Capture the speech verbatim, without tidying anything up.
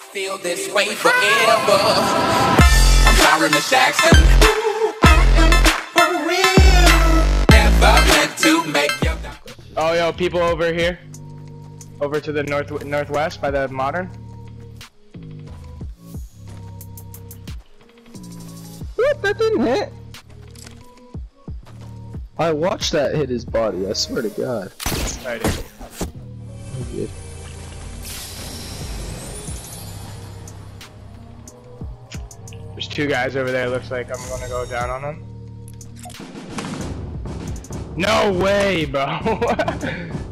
Feel this way forever. I'm sorry, Miss Jackson. Ooh, I am for real. Never meant to make you. Oh, yo, people over here. Over to the north northwest by the modern. What? That didn't hit. I watched that hit his body. I swear to God. Alright. Good. There's two guys over there. Looks like I'm gonna go down on them. No way, bro.